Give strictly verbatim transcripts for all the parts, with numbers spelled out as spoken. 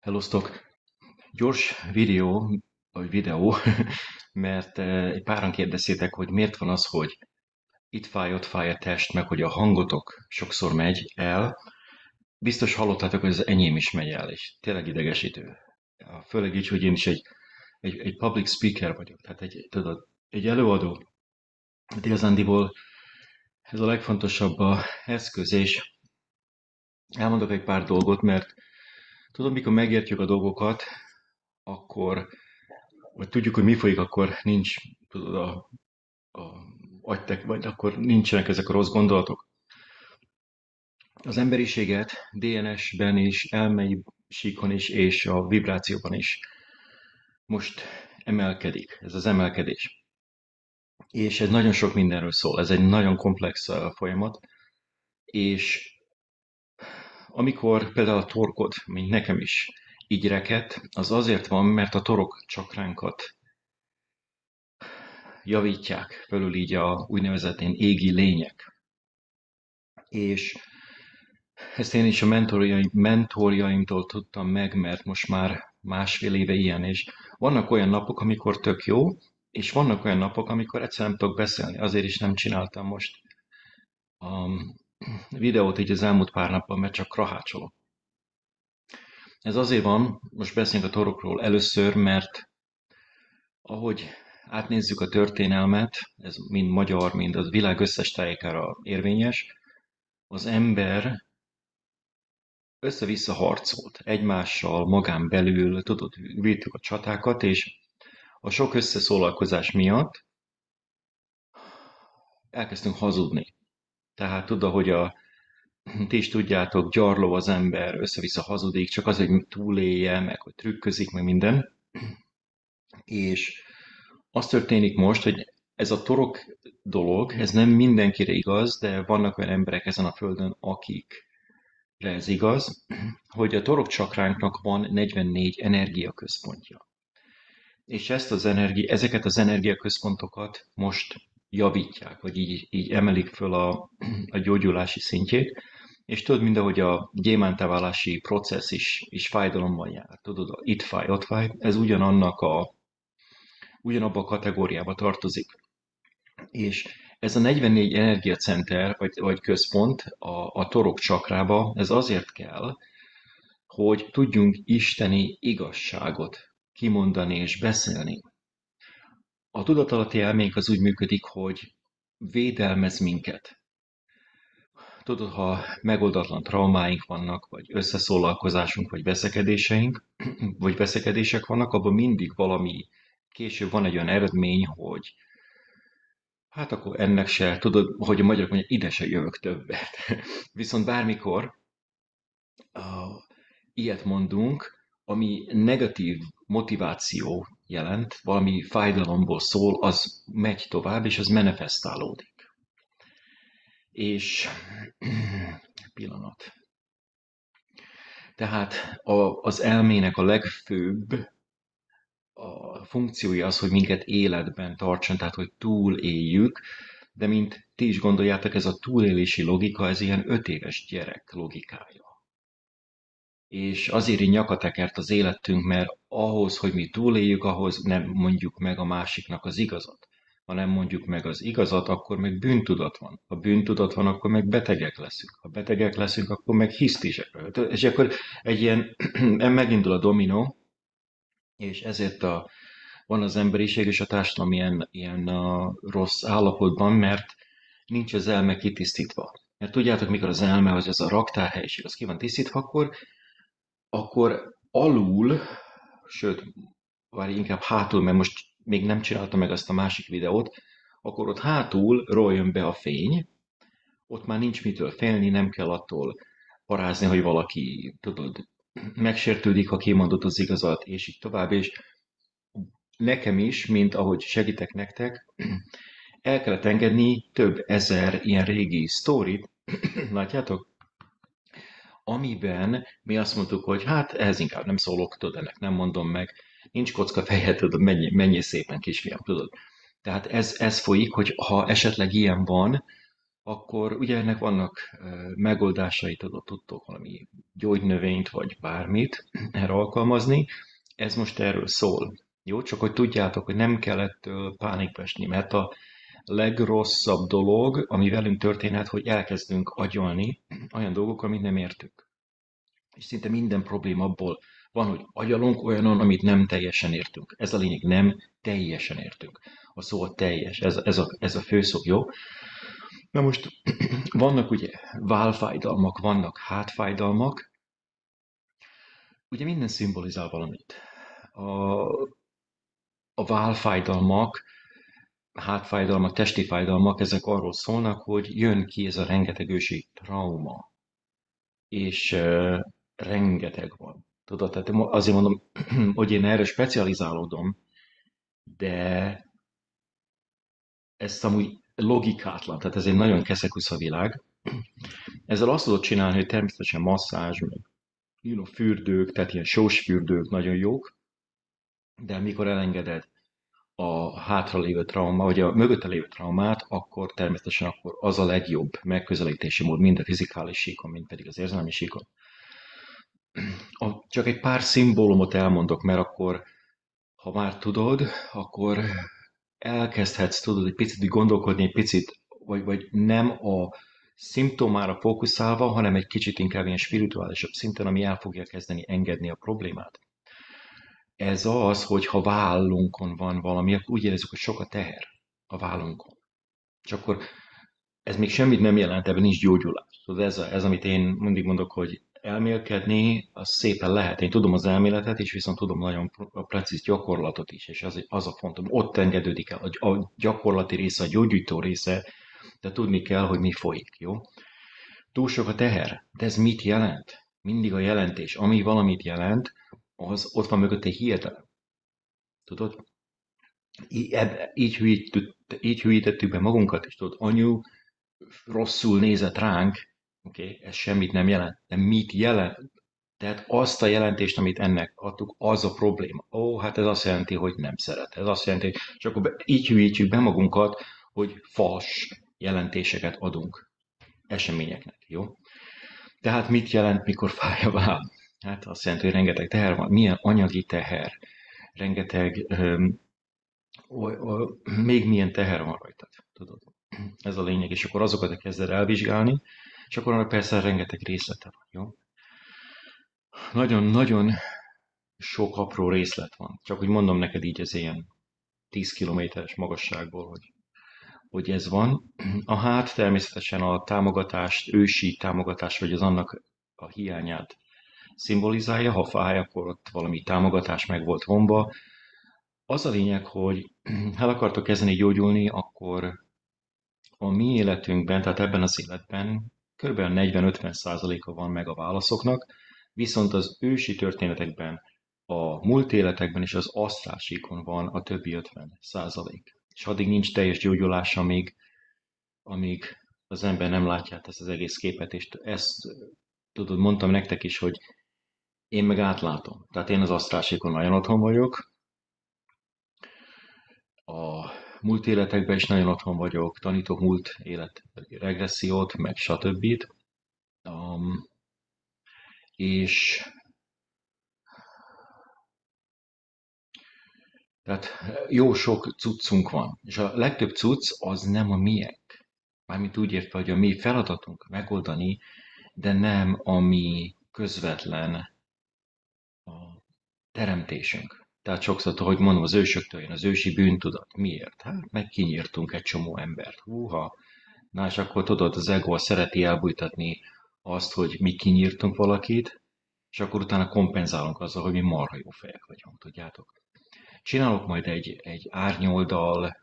Hellóztok! Gyors videó, vagy videó, mert eh, egy páran kérdeztétek, hogy miért van az, hogy itt fáj, ott fáj a test, meg hogy a hangotok sokszor megy el. Biztos hallottátok, hogy az enyém is megy el, és tényleg idegesítő. Ja, főleg így, hogy én is egy, egy, egy public speaker vagyok, tehát egy, tudod, egy előadó. De igazándiból ez a legfontosabb a eszköz, és elmondok egy pár dolgot, mert tudod, mikor megértjük a dolgokat, akkor, vagy tudjuk, hogy mi folyik, akkor nincs, tudod, a a agytek, vagy akkor nincsenek ezek a rossz gondolatok. Az emberiséget dé en es-ben is, elmei síkon is, és a vibrációban is most emelkedik, ez az emelkedés. És ez nagyon sok mindenről szól, ez egy nagyon komplex uh, folyamat, és amikor például a torkod, mint nekem is, így rekedt, az azért van, mert a torok csakránkat javítják fölül így a úgynevezett ilyen égi lények. És ezt én is a mentorjaim, mentorjaimtól tudtam meg, mert most már másfél éve ilyen, és vannak olyan napok, amikor tök jó, és vannak olyan napok, amikor egyszerűen nem tudok beszélni. Azért is nem csináltam most a videót így az elmúlt pár napban, mert csak krahácsolok. Ez azért van, most beszélünk a torokról először, mert ahogy átnézzük a történelmet, ez mind magyar, mind a világ összes tájékára érvényes, az ember össze-vissza harcolt egymással, magán belül, tudod, vívtuk a csatákat, és a sok összeszólalkozás miatt elkezdtünk hazudni. Tehát tudod, hogy a, ti is tudjátok, gyarló az ember, össze-vissza hazudik, csak az, hogy túlélje, meg hogy trükközik, meg minden. És az történik most, hogy ez a torok dolog, ez nem mindenkire igaz, de vannak olyan emberek ezen a földön, akikre ez igaz, hogy a torok csakránknak van negyvennégy energiaközpontja. És ezt az energi, ezeket az energiaközpontokat most javítják, vagy így, így emelik föl a, a gyógyulási szintjét, és tudod, mindahogy a gyémántáválási processz is, is fájdalommal jár. Tudod, itt fáj, ott fáj, ez ugyanannak a, ugyanabba a kategóriába tartozik. És ez a negyvennégy energiacenter, vagy, vagy központ a, a torok csakrába, ez azért kell, hogy tudjunk isteni igazságot kimondani és beszélni. A tudatalatti elménk az úgy működik, hogy védelmez minket. Tudod, ha megoldatlan traumáink vannak, vagy összeszólalkozásunk, vagy veszekedéseink, vagy veszekedések vannak, abban mindig valami, később van egy olyan eredmény, hogy hát akkor ennek se, tudod, hogy a magyarok mondják, ide se jövök többet. Viszont bármikor uh, ilyet mondunk, ami negatív motiváció jelent, valami fájdalomból szól, az megy tovább, és az manifestálódik. És pillanat. Tehát a, az elmének a legfőbb a funkciója az, hogy minket életben tartson, tehát hogy túléljük, de mint ti is gondoljátok, ez a túlélési logika, ez ilyen öt éves gyerek logikája. És azért így nyakatekert az életünk, mert ahhoz, hogy mi túléljük, ahhoz nem mondjuk meg a másiknak az igazat. Ha nem mondjuk meg az igazat, akkor meg bűntudat van. Ha bűntudat van, akkor meg betegek leszünk. Ha betegek leszünk, akkor meg hisztisek. És akkor egy ilyen, megindul a dominó, és ezért a, van az emberiség és a társadalom ilyen, ilyen a rossz állapotban, mert nincs az elme kitisztítva. Mert tudjátok, mikor az elme, az ez a raktárhelyiség, az ki van tisztítva, akkor akkor alul, sőt, várj, inkább hátul, mert most még nem csináltam meg azt a másik videót, akkor ott hátul jön be a fény, ott már nincs mitől félni, nem kell attól parázni, hogy valaki, tudod, megsértődik, ha kimondott az igazat, és így tovább, és nekem is, mint ahogy segítek nektek, el kellett engedni több ezer ilyen régi sztorit, látjátok? Amiben mi azt mondtuk, hogy hát ehhez inkább nem szólok, tudod, ennek nem mondom meg, nincs kocka feje, tudod, mennyi, mennyi szépen kisfiam, tudod. Tehát ez, ez folyik, hogy ha esetleg ilyen van, akkor ugye ennek vannak ö, megoldásai, tudod, tudtok valami gyógynövényt vagy bármit erre alkalmazni. Ez most erről szól. Jó, csak hogy tudjátok, hogy nem kell ettől pánikba esni, mert a legrosszabb dolog, ami velünk történhet, hogy elkezdünk agyalni olyan dolgok, amit nem értünk. És szinte minden probléma abból van, hogy agyalunk olyanon, amit nem teljesen értünk. Ez a lényeg, nem teljesen értünk. A szó a teljes, ez, ez, a, ez a főszó, jó? Na most vannak ugye válfájdalmak, vannak hátfájdalmak, ugye minden szimbolizál valamit. A, a válfájdalmak, hátfájdalmak, testi fájdalmak, ezek arról szólnak, hogy jön ki ez a rengeteg ősi trauma, és uh, rengeteg van. Tudod, tehát azért mondom, hogy én erre specializálódom, de ez amúgy logikátlan, tehát ez egy nagyon keszekusza világ. Ezzel azt tudod csinálni, hogy természetesen masszázs, meg you know, fürdők, tehát ilyen sós fürdők nagyon jók, de mikor elengeded a hátralévő trauma, vagy a mögötte lévő traumát, akkor természetesen akkor az a legjobb megközelítési mód, mind a fizikális síkon, mind pedig az érzelmi síkon. A, csak egy pár szimbólumot elmondok, mert akkor, ha már tudod, akkor elkezdhetsz, tudod, egy picit gondolkodni, egy picit, vagy, vagy nem a szimptomára fókuszálva, hanem egy kicsit inkább ilyen spirituálisabb szinten, ami el fogja kezdeni engedni a problémát. Ez az, hogy ha vállunkon van valami, akkor úgy érezzük, hogy sok a teher a vállunkon. És akkor ez még semmit nem jelent, ebben nincs gyógyulás. Tudod, ez, a, ez, amit én mindig mondok, hogy elmélkedni, az szépen lehet. Én tudom az elméletet is, viszont tudom nagyon a precíz gyakorlatot is, és az, az a fontos, ott engedődik el a, a gyakorlati része, a gyógyító része, de tudni kell, hogy mi folyik, jó? Túl sok a teher, de ez mit jelent? Mindig a jelentés. Ami valamit jelent, az ott van mögött egy hirtelen. Tudod? Í- eb- Így, hülyítettük, így hülyítettük be magunkat, és tudod, anyu rosszul nézett ránk, oké, okay, ez semmit nem jelent, de mit jelent? Tehát azt a jelentést, amit ennek adtuk, az a probléma. Ó, hát ez azt jelenti, hogy nem szeret. Ez azt jelenti, hogy és akkor be, így hülyítjük be magunkat, hogy fals jelentéseket adunk eseményeknek, jó? Tehát mit jelent, mikor fáj a váll? Hát azt jelenti, hogy rengeteg teher van. Milyen anyagi teher? Rengeteg, öm, o, o, még milyen teher van rajtad, tudod? Ez a lényeg, és akkor azokat kezded elvizsgálni, és akkor annak persze rengeteg részlete van, jó? Nagyon-nagyon sok apró részlet van. Csak hogy mondom neked így ez ilyen tíz kilométeres magasságból, hogy, hogy ez van. A hát természetesen a támogatást, ősi támogatást, vagy az annak a hiányát szimbolizálja. Ha fáj, akkor ott valami támogatás meg volt vonva. Az a lényeg, hogy el akartok kezdeni gyógyulni, akkor a mi életünkben, tehát ebben az életben kb. negyven-ötven százaléka van meg a válaszoknak, viszont az ősi történetekben, a múlt életekben és az asztrálsíkon van a többi ötven százalék. És addig nincs teljes gyógyulás, amíg, amíg az ember nem látja ezt az egész képet, és ezt tudod, mondtam nektek is, hogy én meg átlátom. Tehát én az asztrálsíkon nagyon otthon vagyok, a múlt életekben is nagyon otthon vagyok, tanítok múlt élet regressziót, meg stb. Um, és tehát jó sok cuccunk van, és a legtöbb cucc az nem a miénk. Mármint úgy értve, hogy a mi feladatunk megoldani, de nem a mi közvetlen a teremtésünk. Tehát sokszor, hogy mondom, az ősöktől jön az ősi bűntudat. Miért? Hát meg kinyírtunk egy csomó embert. Húha! Na és akkor tudod, az ego szereti elbújtatni azt, hogy mi kinyírtunk valakit, és akkor utána kompenzálunk azzal, hogy mi marha jó fejek vagyunk, tudjátok. Csinálok majd egy, egy árnyoldal,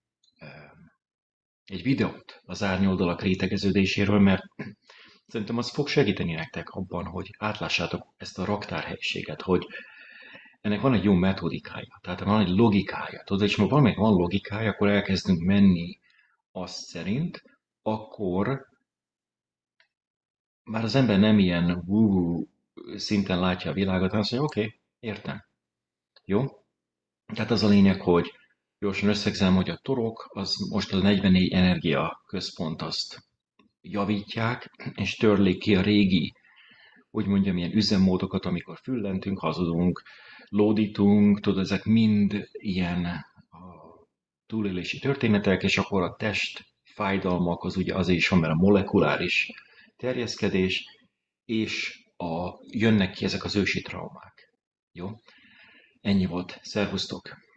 egy videót az árnyoldalak rétegeződéséről, mert szerintem az fog segíteni nektek abban, hogy átlássátok ezt a raktárhelyiséget, hogy ennek van egy jó metodikája, tehát van egy logikája, tudod, és ha valamelyik van logikája, akkor elkezdünk menni azt szerint, akkor már az ember nem ilyen woo szinten látja a világot, hanem azt mondja, oké, okay, értem. Jó? Tehát az a lényeg, hogy gyorsan összegzem, hogy a torok, az most a negyvennégy energia központ azt javítják, és törlik ki a régi, hogy mondjam, ilyen üzemmódokat, amikor füllentünk, hazudunk, lódítunk, tudod, ezek mind ilyen a túlélési történetek, és akkor a test fájdalmak, az ugye azért is van, mert a molekuláris terjeszkedés, és a, jönnek ki ezek az ősi traumák. Jó? Ennyi volt. Szervusztok!